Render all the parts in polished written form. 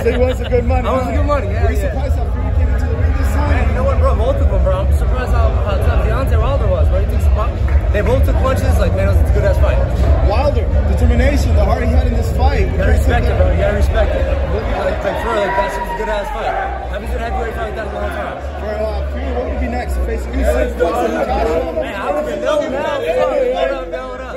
it was a good money. That was a good money, yeah. Were you surprised how Fury came into the ring this time? Man, you know what, bro? Both of them, bro. I'm surprised how tough Deontay Wilder was, bro. They both took punches. Like, man, it was a good ass fight. Wilder, determination, the heart he had in this fight. You gotta respect it, bro. You gotta respect it. Like for real, like that shit was a good ass fight. Haven't been heavyweight fight like that in a long time. For Fury, what would be next? Facing Usyk, Joshua? Man, I don't even know now. Hold up.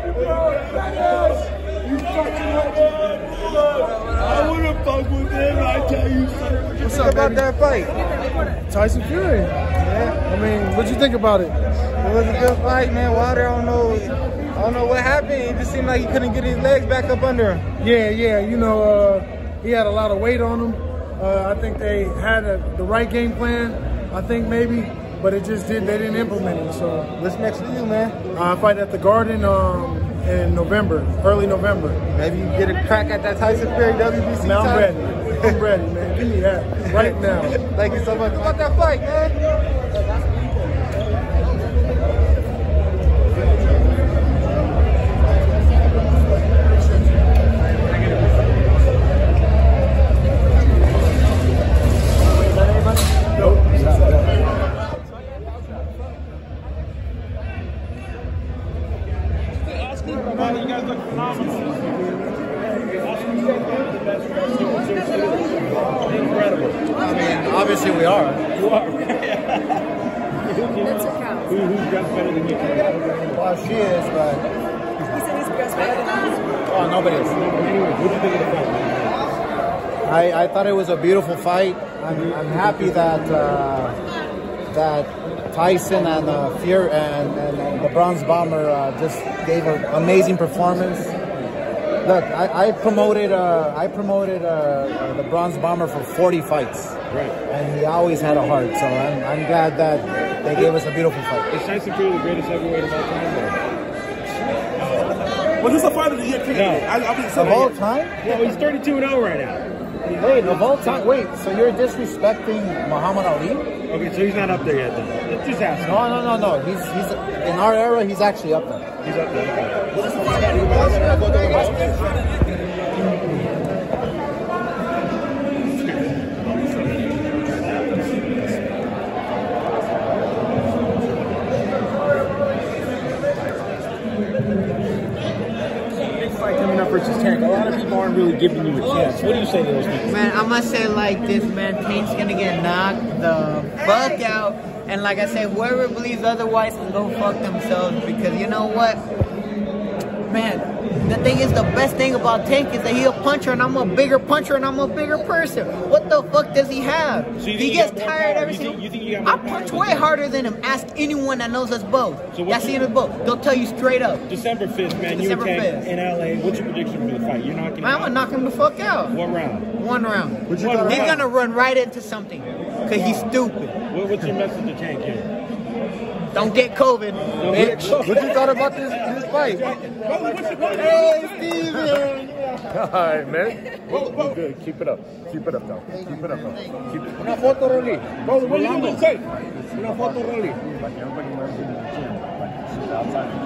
I wouldn't fuck with him, I tell you something. What's up about that fight? Tyson Fury. Yeah. I mean, what'd you think about it? It was a good fight, man. Wilder, I don't know what happened. It just seemed like he couldn't get his legs back up under him. Yeah. You know, he had a lot of weight on him. I think they had the right game plan. I think maybe, but they didn't implement it. So what's next for you, man? I fight at the Garden in November, early November. Maybe you get a crack at that Tyson Fury WBC Man, title. I'm ready, man. Give me that right now. Thank you so much. How about that fight, man? You guys look phenomenal. Incredible. I mean, obviously we are. You are. Who's dressed better than you? Well, she is, but... He said he's dressed better than you. Oh, nobody is. Anyway, what do you think of the fight? I thought it was a beautiful fight. I'm happy that that Tyson and Fury and the Bronze Bomber just gave an amazing performance. Look, I promoted the Bronze Bomber for 40 fights, right? And he always had a heart. So I'm glad that they gave us a beautiful fight. Is Tyson Fury the greatest heavyweight of all time? Was this a fight of the year? No. Of all time? Well, he's 32-0 right now. Wait, of all time? Wait, so you're disrespecting Muhammad Ali? Okay, so he's not up there yet then. Just ask. No. He's in our era. He's actually up there. He's up there. Big fight coming up versus Tank. A lot of people aren't really giving you a chance. What do you say to those people? Man, I'm gonna say like this, man. Tank's gonna get knocked the fuck out. And like I said, whoever believes otherwise can go fuck themselves, because you know what? Man, the thing is, the best thing about Tank is that he's a puncher and I'm a bigger puncher and I'm a bigger person. What the fuck does he have? So he gets tired every single... I punch way harder than him. Ask anyone that knows us both. So that's seen us both. They'll tell you straight up. December 5th, man. December you and Tank 5th. in LA. What's your prediction for the fight? You're knocking him Man, I'm out? gonna knock him the fuck out. What round? One round. He's gonna run right into something, because he's stupid. What's your message to Tank here? Don't get COVID, bitch. What you thought about this fight? Hey, Steven! Alright, man. We're good. Keep it up. Keep it up, though. Keep it up, though. Keep it up. Una foto, Rolly. Rolly, what are you going to say? Una foto, Rolly. Like everybody learns in the gym. Like, shit outside the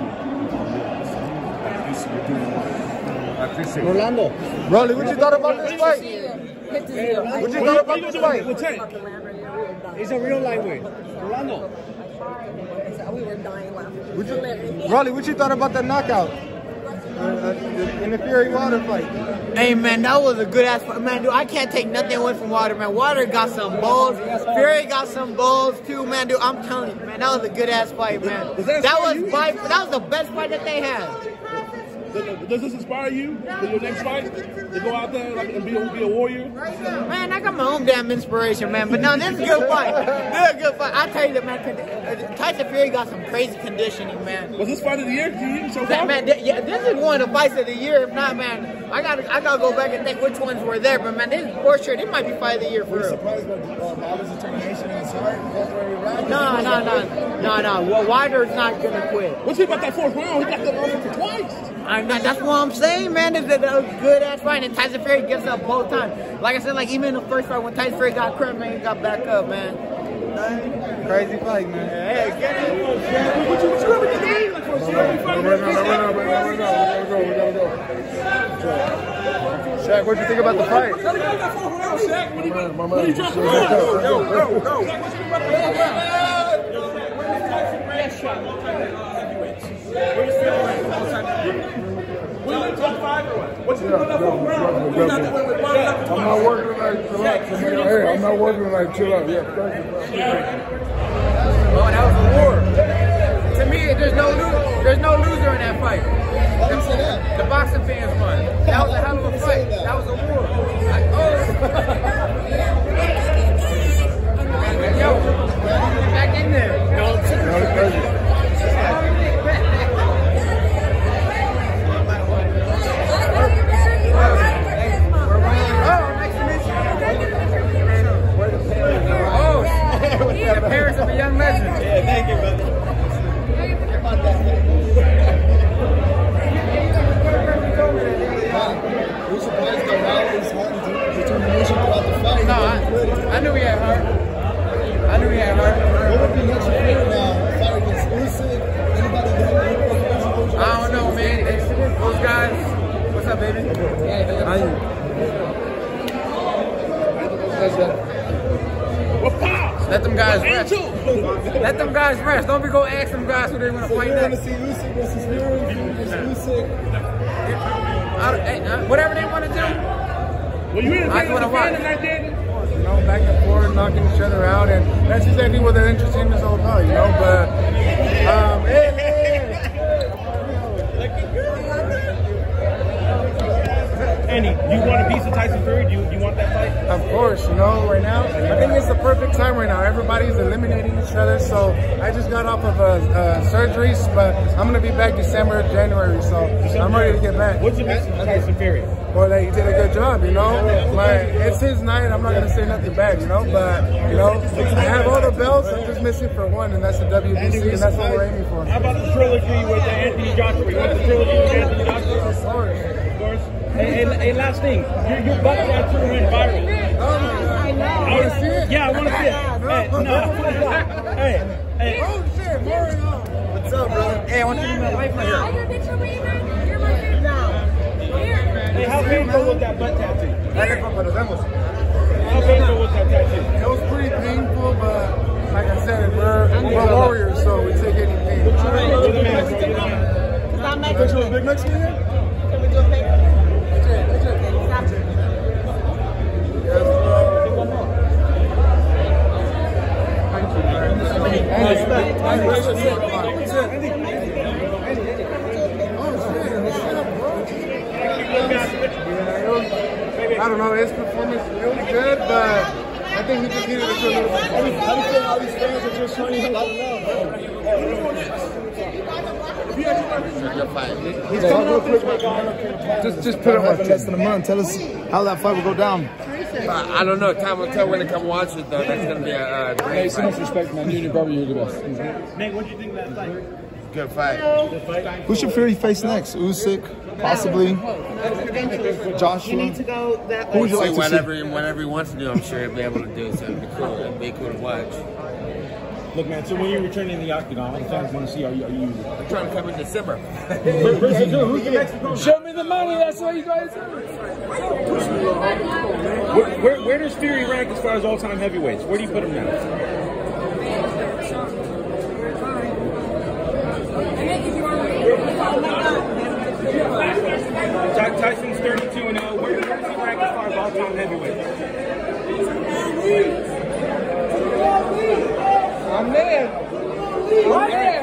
gym. I appreciate it. Rolando. Rolly, what you thought about this fight? What you thought about this fight? He's a real lightweight. Rolando. We were dying laughing. Rolly, what you thought about that knockout in the Fury Wilder fight? Hey, man, that was a good ass fight. Man, dude, I can't take nothing away from Wilder, man. Wilder got some balls. Fury got some balls, too, man. Dude, I'm telling you, man, that was a good ass fight, man. That was the best fight that they had. Does this inspire you for your next fight? To go out there and be a warrior? Man, I got my own damn inspiration, man. But no, this is a good fight. This is a good fight. I tell you that, man. Tyson Fury got some crazy conditioning, man. Was this fight of the year to you so far? Man, yeah, this is one of the fights of the year. If not, man, I gotta go back and think which ones were there. But man, this is for sure. This might be fight of the year for real. Surprised by Wilder's determination in his heart? No. Well, Wilder's not gonna quit. What's it about that fourth round? He got that on for twice. That's what I'm saying, man. It's a good ass fight, and Tyson Fury gives up both times. Like I said, like even in the first fight when Tyson Fury got cramped, man, he got back up, man. Crazy fight, man. Hey, get it. What you ever get to me? Like, for a celebrity fight? We gotta go. Shaq, what'd you think about the fight? Shaq, what are you trying to do? Go. What's your top 4 round? I'm not working tonight. Chill out. Hey, I'm not working tonight. Chill out. Yeah, Oh, that was a war. To me, there's no loser in that fight. The boxing fans won. That was a hell of a fight. That was a war. Like, yo, back in there. The parents of a young legend. Yeah, thank you, brother. We're surprised that Wilder's heart and determination throughout the fight. No, I knew he had heart. What would be next for you now? Fight against Usyk? Anybody that I don't know, man. Those guys. What's up, baby? Let them guys rest. Let them guys rest. Don't be go ask them guys who they want to fight next. You want to see Usyk versus Fury? Usyk? Whatever they want to do. Well, you in I just want to watch. You know, back and forth, knocking each other out, and that's exactly what they're interested in this whole time, you know. But Andy, you want a piece of Tyson Fury? Do you want that fight? of course, you know, right now, I think it's the perfect time right now. Everybody's eliminating each other, so I just got off of surgeries, but I'm gonna be back December, January, so I'm ready to get back. What's your piece of Tyson Fury? Well, he did a good job, you know. Like, it's his night. I'm not gonna say nothing bad, you know. But you know, I have all the belts. I'm just missing for one, and that's the WBC, and that's what we're aiming for. How about the trilogy with Anthony Joshua? You want the trilogy with Anthony Joshua? Of course. Of course. Hey, last thing, your butt tattoo went viral. I want to see it. Yeah, I want to see it. Hey. Oh shit, Mario. What's up, brother? Hey, I want you to meet my wife right here. You're my favorite now. Hey, how painful was that butt tattoo? How painful was that tattoo? It was pretty painful, but like I said, we're warriors, so we take any pain. Picture with Big Mexican here? Can we do a picture? Stop it. I don't know, his performance is really good, but I think he just needed to do a little bit. How do you feel all these fans are just trying to let him know? He's coming up this way. Just put it on less than a month. Tell us how that fight will go down. I don't know. Time will tell when to come watch it, though. That's going to be a great Hey, so much respect, man. You and your brother, you're the best. Nate, what do you think of that fight? good fight. Who should Fury face next? Usyk, possibly. Joshua. Who would you like to see? Whatever he wants to do, I'm sure he'll be able to do. So it'd be cool. It'd be cool to watch. Look, man. So when you're returning the octagon, all the fans want to see. Are you? I'm trying to come in December. Who's the next opponent? Show me the money. That's what you guys do. Where does Fury rank as far as all-time heavyweights? Where do you put him now? Tyson's 32-0. Where does he rank as far as all-time heavyweights? I'm there.